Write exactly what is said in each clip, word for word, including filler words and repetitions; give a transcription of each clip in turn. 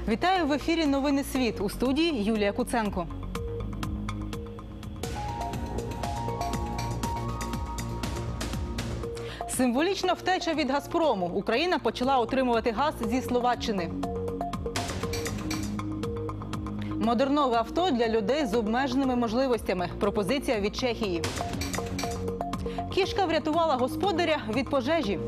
Вітаю в ефірі «Новини Світ». У студії Юлія Куценко. Символічна втеча від «Газпрому». Україна почала отримувати газ зі Словаччини. Модернове авто для людей з обмеженими можливостями. Пропозиція від Чехії. Кішка врятувала господаря від пожежі.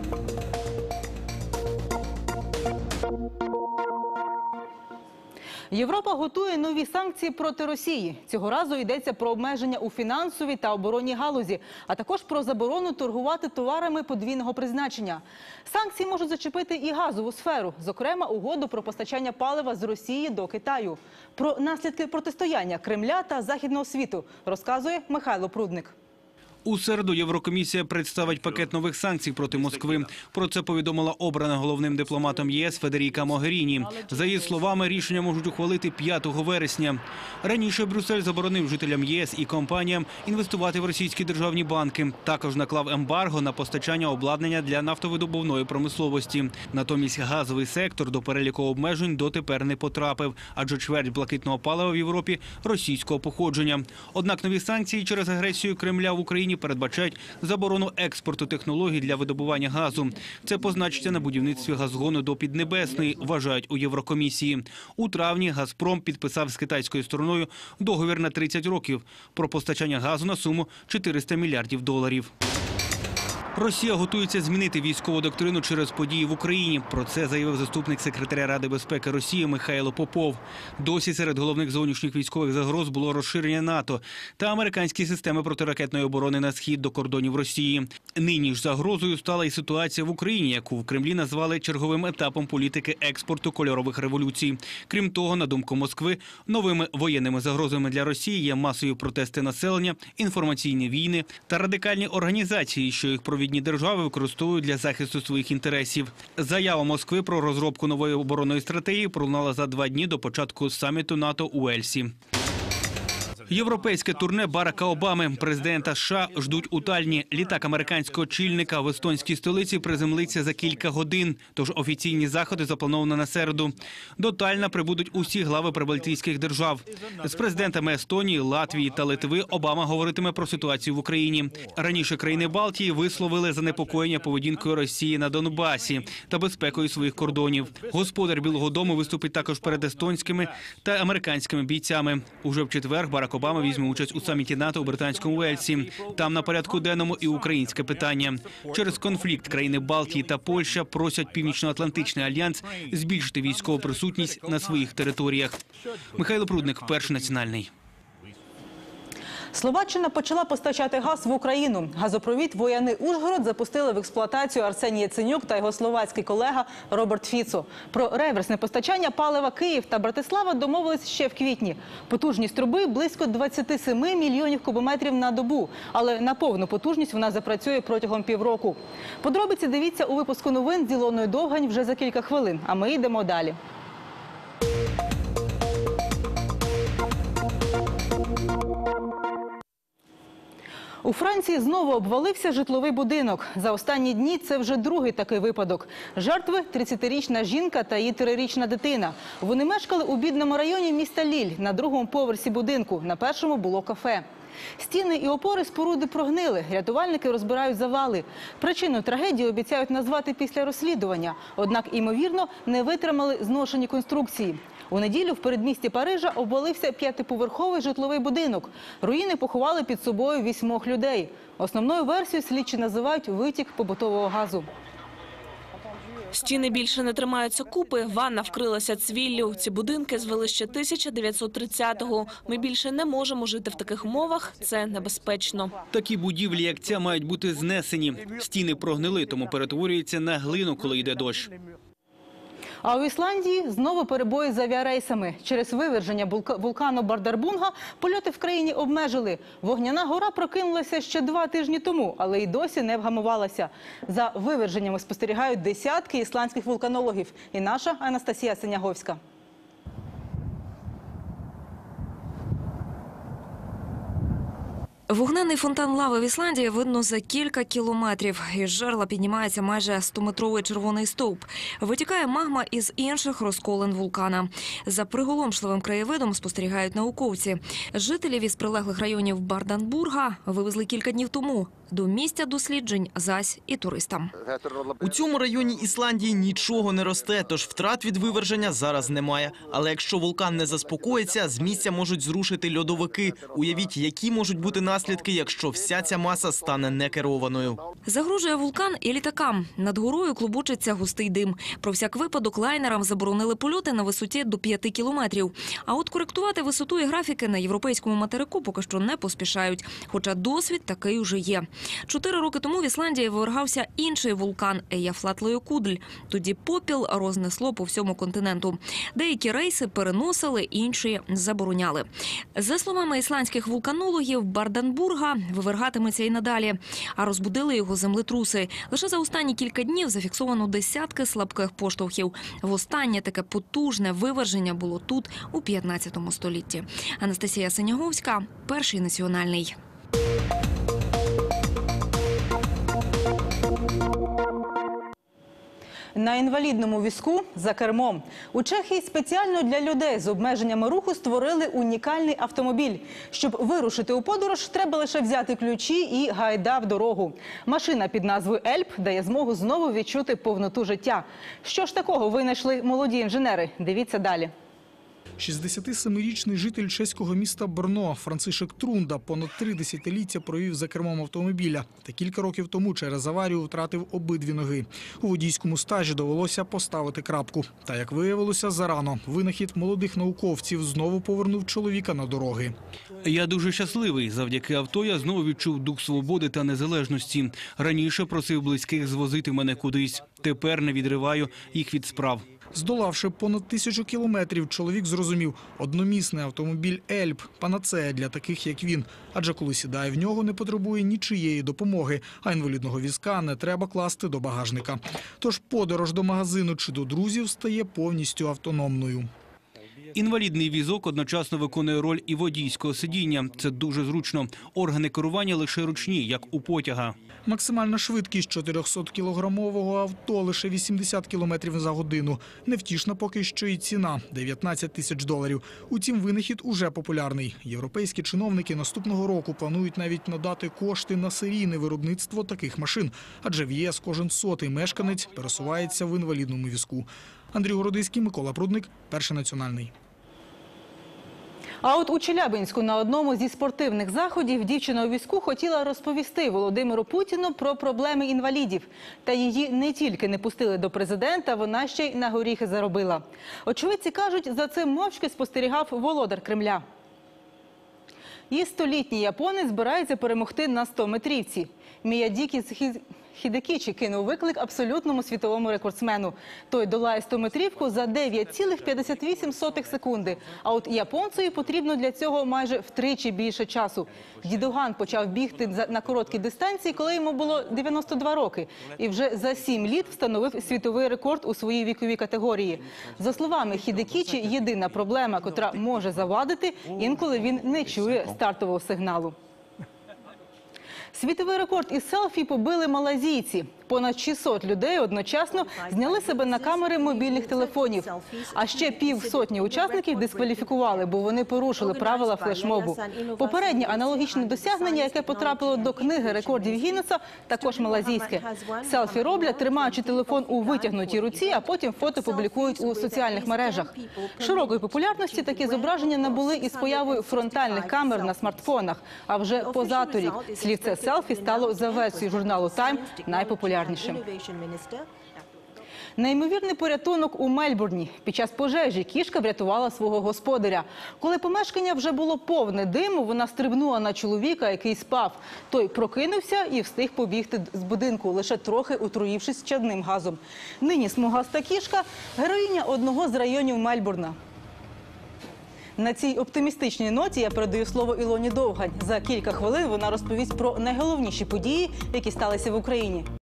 Європа готує нові санкції проти Росії. Цього разу йдеться про обмеження у фінансовій та оборонній галузі, а також про заборону торгувати товарами подвійного призначення. Санкції можуть зачепити і газову сферу, зокрема угоду про постачання палива з Росії до Китаю. Про наслідки протистояння Кремля та Західного світу розказує Михайло Прудник. У середу Єврокомісія представить пакет нових санкцій проти Москви. Про це повідомила обрана головним дипломатом ЄС Федеріка Могеріні. За її словами, рішення можуть ухвалити п'ятого вересня. Раніше Брюссель заборонив жителям ЄС і компаніям інвестувати в російські державні банки. Також наклав ембарго на постачання обладнання для нафтовидобувної промисловості. Натомість газовий сектор до переліку обмежень дотепер не потрапив, адже чверть блакитного палива в Європі російського походження. Однак нові санкції через агресію Кремля в Україні передбачають заборону експорту технологій для видобування газу. Це позначиться на будівництві газгону до Піднебесної, вважають у Єврокомісії. У травні «Газпром» підписав з китайською стороною договір на тридцять років про постачання газу на суму чотириста мільярдів доларів. Росія готується змінити військову доктрину через події в Україні. Про це заявив заступник секретаря Ради безпеки Росії Михайло Попов. Досі серед головних зовнішніх військових загроз було розширення НАТО та американські системи протиракетної оборони на схід до кордонів Росії. Нині ж загрозою стала і ситуація в Україні, яку в Кремлі назвали черговим етапом політики експорту кольорових революцій. Крім того, на думку Москви, новими воєнними загрозами для Росії є масові протести населення, інформаційні війни та радикальні організації, що їх провідні держави використовують для захисту своїх інтересів. Заява Москви про розробку нової оборонної стратегії пролунала за два дні до початку саміту НАТО у Ельсі. Європейське турне Барака Обами. Президента США ждуть у Тальні. Літак американського очільника в естонській столиці приземлиться за кілька годин, тож офіційні заходи заплановано на середу. До Тальна прибудуть усі глави прибалтійських держав. З президентами Естонії, Латвії та Литви Обама говоритиме про ситуацію в Україні. Раніше країни Балтії висловили занепокоєння поведінкою Росії на Донбасі та безпекою своїх кордонів. Господар Білого дому виступить також перед естонськими та американськими бійцями. Уже в четвер Барак Обама візьме участь у саміті НАТО у британському Уельсі. Там на порядку денному і українське питання. Через конфлікт країни Балтії та Польща просять Північно-Атлантичний альянс збільшити військову присутність на своїх територіях. Михайло Прудник, Перший національний. Словаччина почала постачати газ в Україну. Газопровід Вояни-Ужгород запустили в експлуатацію Арсеній Яценюк та його словацький колега Роберт Фіцо. Про реверсне постачання палива Київ та Братислава домовились ще в квітні. Потужність труби – близько двадцяти семи мільйонів кубометрів на добу. Але на повну потужність вона запрацює протягом півроку. Подробиці дивіться у випуску новин з Ілоною Довгань вже за кілька хвилин. А ми йдемо далі. У Франції знову обвалився житловий будинок. За останні дні це вже другий такий випадок. Жертви – тридцятирічна жінка та її трирічна дитина. Вони мешкали у бідному районі міста Ліль на другому поверсі будинку. На першому було кафе. Стіни і опори споруди прогнили. Рятувальники розбирають завали. Причину трагедії обіцяють назвати після розслідування. Однак, ймовірно, не витримали зношені конструкції. У неділю в передмісті Парижа обвалився п'ятиповерховий житловий будинок. Руїни поховали під собою вісьмох людей. Основною версією слідчі називають витік побутового газу. Стіни більше не тримаються купи, ванна вкрилася цвіллю. Ці будинки звели ще тисяча дев'ятсот тридцятого. Ми більше не можемо жити в таких умовах, це небезпечно. Такі будівлі, як ця, мають бути знесені. Стіни прогнили, тому перетворюються на глину, коли йде дощ. А у Ісландії знову перебої з авіарейсами. Через виверження вулкану Бардарбунга польоти в країні обмежили. Вогняна гора прокинулася ще два тижні тому, але й досі не вгамувалася. За виверженнями спостерігають десятки ісландських вулканологів. І наша Анастасія Синяговська. Вогненний фонтан лави в Ісландії видно за кілька кілометрів. Із жерла піднімається майже стометровий червоний стовп. Витікає магма із інших розколин вулкана. За приголомшливим краєвидом спостерігають науковці. Жителів із прилеглих районів Барданбурга вивезли кілька днів тому. До місця досліджень зась і туристам. У цьому районі Ісландії нічого не росте, тож втрат від виверження зараз немає. Але якщо вулкан не заспокоїться, з місця можуть зрушити льодовики. Уявіть, які можуть бути наслідки, якщо вся ця маса стане некерованою. Загрожує вулкан і літакам. Над горою клубочиться густий дим. Про всяк випадок лайнерам заборонили польоти на висоті до п'яти кілометрів. А от коректувати висоту і графіки на європейському материку поки що не поспішають. Хоча досвід такий уже є. Чотири роки тому в Ісландії вивергався інший вулкан Ейяфлатлойокудль. Тоді попіл рознесло по всьому континенту. Деякі рейси переносили, інші забороняли. За словами ісландських вулканологів, Барданбурга вивергатиметься і надалі. А розбудили його землетруси. Лише за останні кілька днів зафіксовано десятки слабких поштовхів. Востаннє таке потужне виверження було тут у п'ятнадцятому столітті. Анастасія Синяговська, Перший національний. На інвалідному візку за кермом. У Чехії спеціально для людей з обмеженнями руху створили унікальний автомобіль. Щоб вирушити у подорож, треба лише взяти ключі і гайда в дорогу. Машина під назвою «Ельб» дає змогу знову відчути повноту життя. Що ж такого винайшли молоді інженери? Дивіться далі. шістдесятисемирічний житель чеського міста Брно Францишек Трунда понад три десятиліття провів за кермом автомобіля. Та кілька років тому через аварію втратив обидві ноги. У водійському стажі довелося поставити крапку. Та, як виявилося, зарано. Винахід молодих науковців знову повернув чоловіка на дороги. Я дуже щасливий. Завдяки авто я знову відчув дух свободи та незалежності. Раніше просив близьких звозити мене кудись. Тепер не відриваю їх від справ. Здолавши понад тисячу кілометрів, чоловік зрозумів – одномісний автомобіль «Ельб» – панацея для таких, як він. Адже коли сідає в нього, не потребує нічиєї допомоги, а інвалідного візка не треба класти до багажника. Тож подорож до магазину чи до друзів стає повністю автономною. Інвалідний візок одночасно виконує роль і водійського сидіння. Це дуже зручно. Органи керування лише ручні, як у потяга. Максимальна швидкість чотирьохсоткілограмового авто – лише вісімдесят кілометрів за годину. Невтішна поки що і ціна – дев'ятнадцять тисяч доларів. Утім, винахід уже популярний. Європейські чиновники наступного року планують навіть надати кошти на серійне виробництво таких машин. Адже в ЄС кожен сотий мешканець пересувається в інвалідному візку. Андрій Городиський, Микола Прудник, Перший національний. А от у Челябинську на одному зі спортивних заходів дівчина у візку хотіла розповісти Володимиру Путіну про проблеми інвалідів. Та її не тільки не пустили до президента, вона ще й на горіхи заробила. Очевидці кажуть, за цим мовчки спостерігав володар Кремля. І столітній японець збирається перемогти на стометрівці. Міядзакі Хідекічі кинув виклик абсолютному світовому рекордсмену. Той долає стометрівку за дев'ять цілих п'ятдесят вісім сотих секунди. А от японцеві потрібно для цього майже втричі більше часу. Дідуган почав бігти на короткій дистанції, коли йому було дев'яносто два роки. І вже за сім літ встановив світовий рекорд у своїй віковій категорії. За словами Хідекічі, єдина проблема, котра може завадити, інколи він не чує стартового сигналу. Світовий рекорд із селфі побили малайзійці. Понад шістсот людей одночасно зняли себе на камери мобільних телефонів. А ще півсотні учасників дискваліфікували, бо вони порушили правила флешмобу. Попереднє аналогічне досягнення, яке потрапило до книги рекордів Гіннеса, також малайзійське. Селфі роблять, тримаючи телефон у витягнутій руці, а потім фото публікують у соціальних мережах. Широкої популярності такі зображення набули із появою фронтальних камер на смартфонах. А вже позаторік слівце селфі стало за версією журналу «Тайм» найпопулярнішим. Неймовірний порятунок у Мельбурні. Під час пожежі кішка врятувала свого господаря. Коли помешкання вже було повне диму, вона стрибнула на чоловіка, який спав. Той прокинувся і встиг побігти з будинку, лише трохи отруївшись чадним газом. Нині смугаста кішка – героїня одного з районів Мельбурна. На цій оптимістичній ноті я передаю слово Ілоні Довгань. За кілька хвилин вона розповість про найголовніші події, які сталися в Україні.